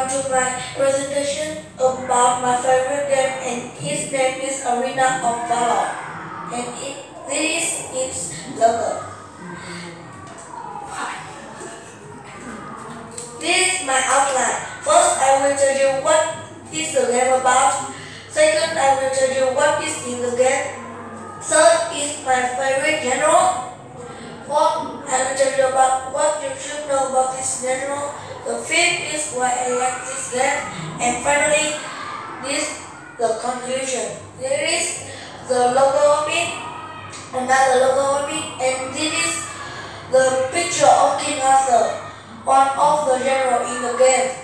welcome to my presentation about my favorite game, and its name is Arena of Valor, and this is its logo. This is my outline. First, I will tell you what is the game about. Second, I will tell you what is in the game. Third is my favorite genre. Fourth, I will tell you about what you should know about this genre. The fifth is why I like this game. And finally, this the conclusion. There is the logo of it, another logo of it, and this is the picture of King Arthur, one of the general in the game.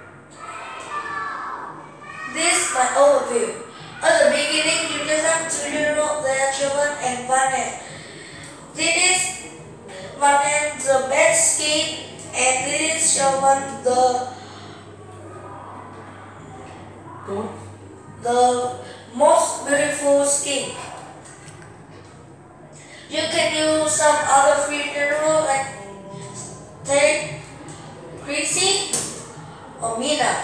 This is my overview. At the beginning, you just have to know their children and Vanen. This is Vanen, the best skin, and this is Chauvin, the most beautiful skin. You can use some other free general like Tate, Chrissy, or Mina.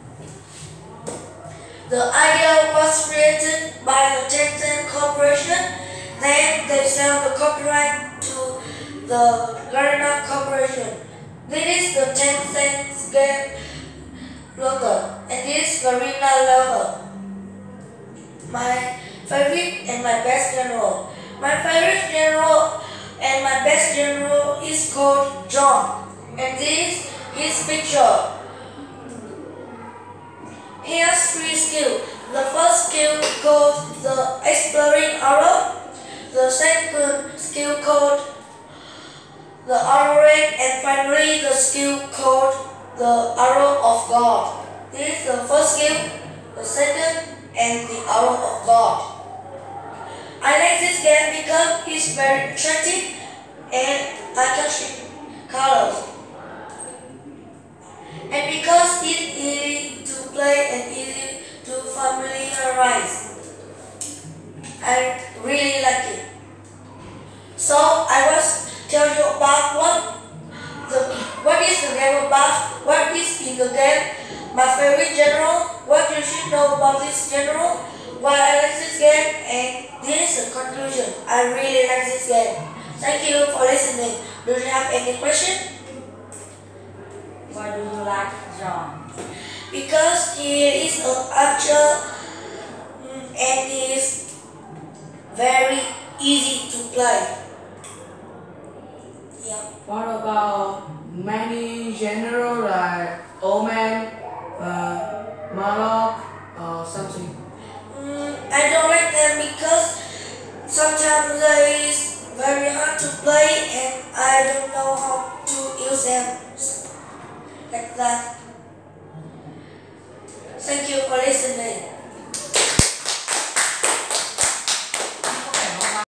The idea was created by the Tencent Corporation. Then they sell the copyright to the Garena Corporation. This is the Tencent game logo, and this is Garena logo. My favorite and my best general. My favorite general and my best general is called John, and this is his picture. Here's three skills. The first skill called the Exploring Arrow. The second skill called the Arrow Ring, and finally the skill called the Arrow of God. This is the first skill, the second, and the Arrow of God. I like this game because it's very attractive and eye-catching colors, and because it's easy to play and easy to familiarize. I really like it. So I was tell you about what is the game about, what is in the game, my favorite general, what you should know about this general, why I like this game, and this is the conclusion. I really like this game. Thank you for listening. Do you have any question? Why do you like John? Because he is an archer and he is very easy to play. Yeah. What about many general like Omen, Malok, or something? I don't like them because sometimes they is very hard to play and I don't know how to use them like that. Thank you for listening.